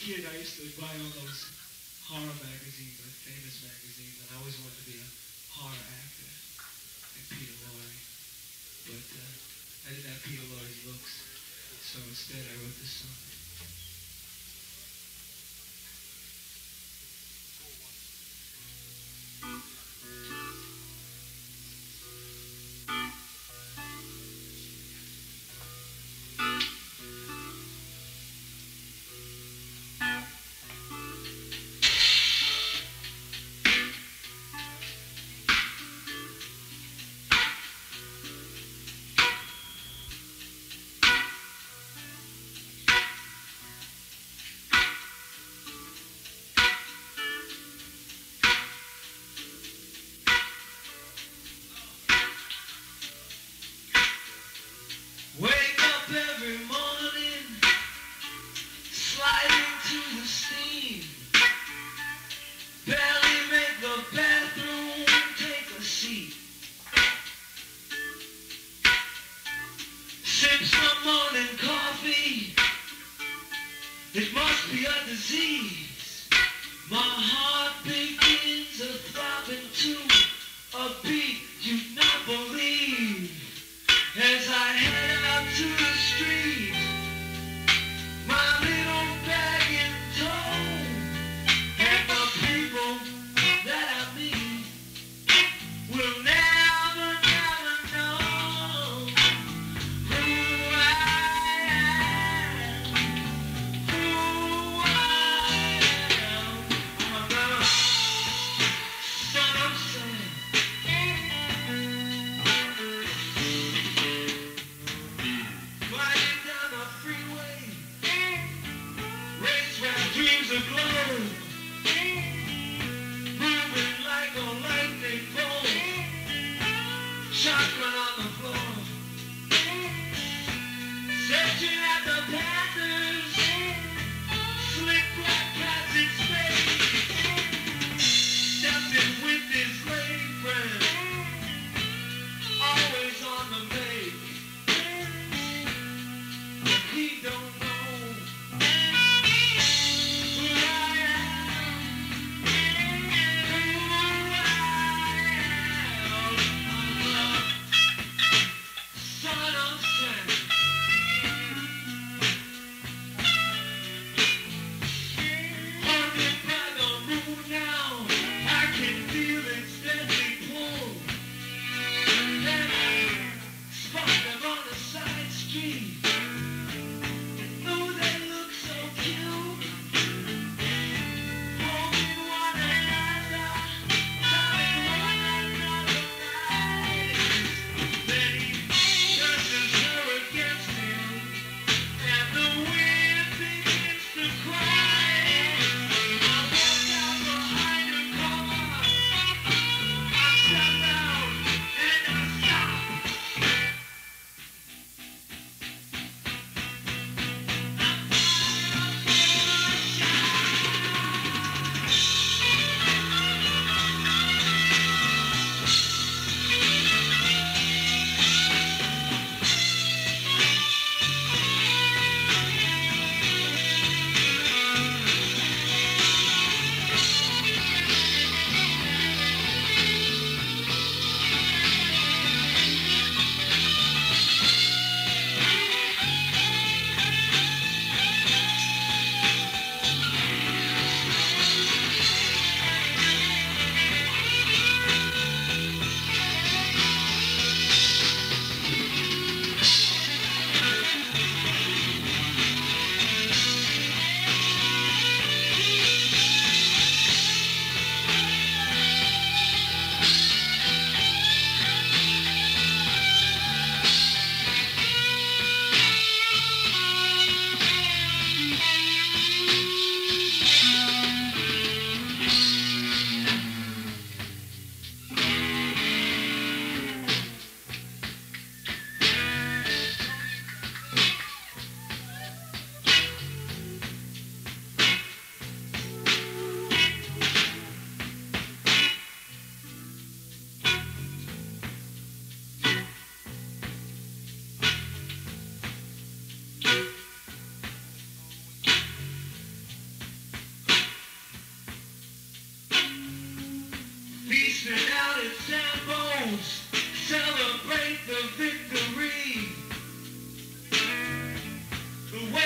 kid, I used to buy all those horror magazines, like famous magazines, and I always wanted to be a horror actor, like Peter Lorre. But I didn't have Peter Lorre's looks, so instead I wrote this song.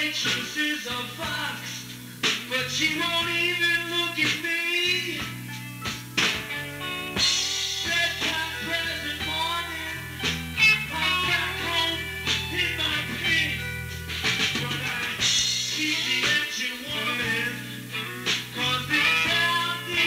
waitress is a fox, but she won't even look at me. Bedtime present morning, I'm back home in my pen, but I keep the engine warming, 'cause it's out the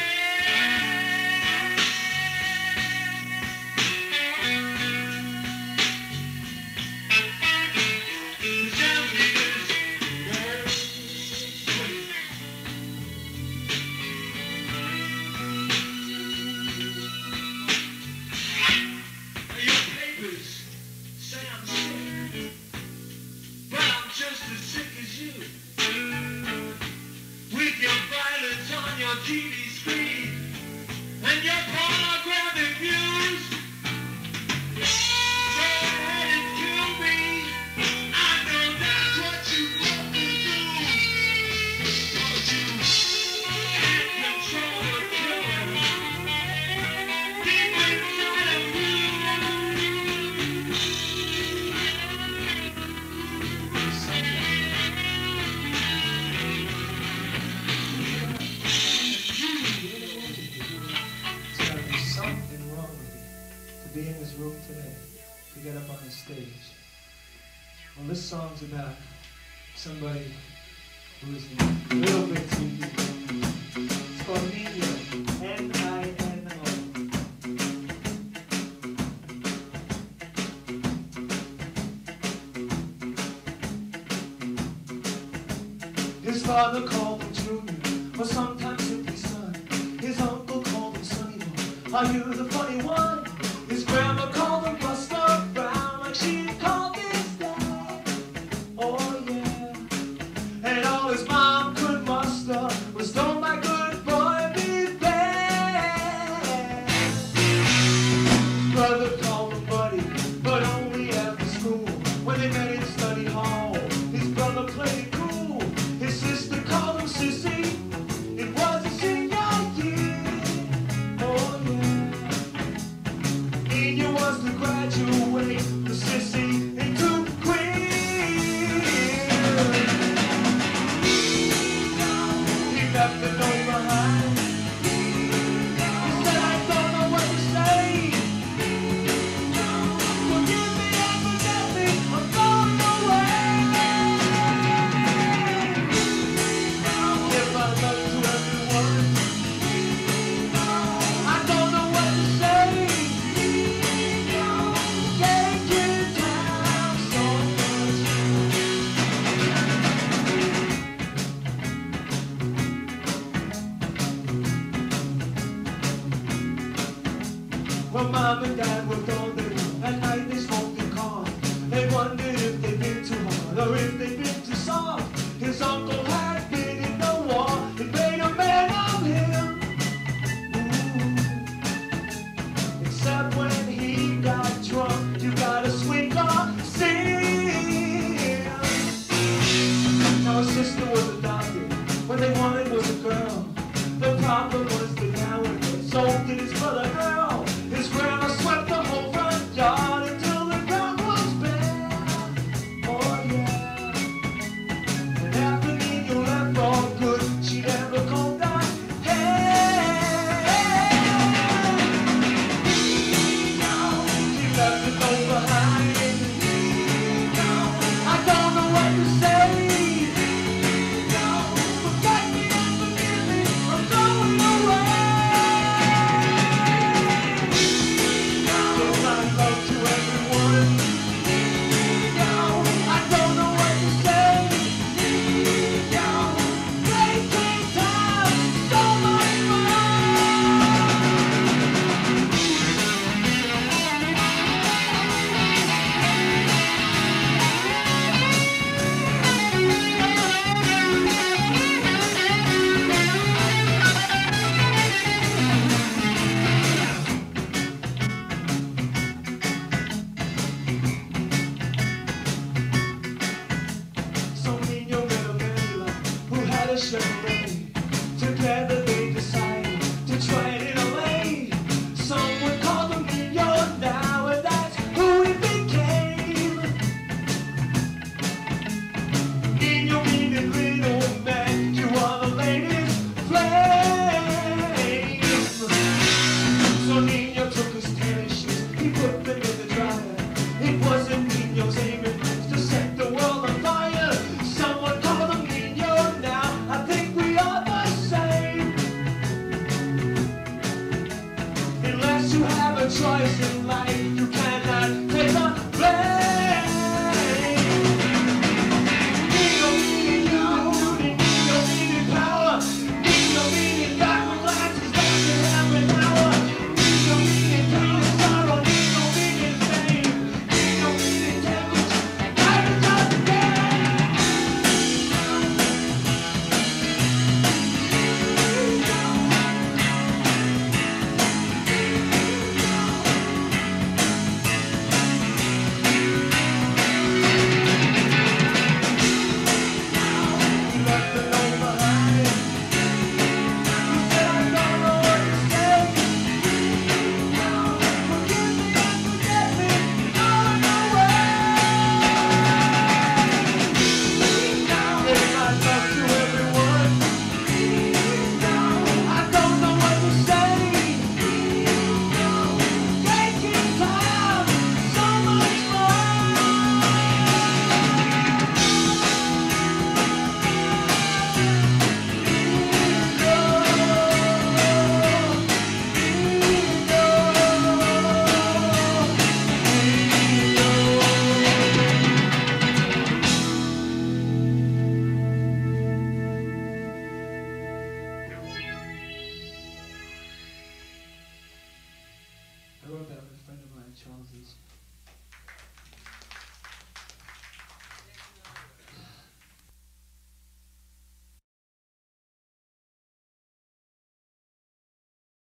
TV screen and your pornographic views. Go ahead and kill me. I know that's what you want to do. But you can't control the killer deep inside of you. Be in this room today, to get up on the stage. Well, this song's about somebody who is a little bit too deep. It's called Nino, N-I-N-O. His father called him Junior, or sometimes simply Son. His uncle called him Sonny Boy. Are you the funny one? His grandma called him Buster Brown, like she called his dad. Oh yeah. And all his mom could muster was, "Don't my good boy be bad." His brother called him Buddy, but only after school. When they met in study hall, his brother played it cool. His sister called him Sissy. It was a senior year. Oh yeah. He was to graduate the sissy into queen. He left the note behind. He said, "I don't know what to say. Forgive me and forget me, I'm going away. Give my love to everyone. I don't know what to say. Well, Mom and Dad worked all day. At night they smoked and coughed. They wondered if they'd been too hard or if they'd been too soft. His uncle had been in the war. It made a man of him. Ooh. Except when he got drunk, you gotta swing or sing. Now his sister was adopted. What they wanted was a girl. The problem was that nowadays so did his brother Earl. His grandma swept the whole front Once you have a choice in life, you cannot take the blame. Need power. Need backward glances back to half an hour. Need pain and sorrow. Need fame. Need temperature. Life is just a game. I wrote that with a friend of mine, Charles East.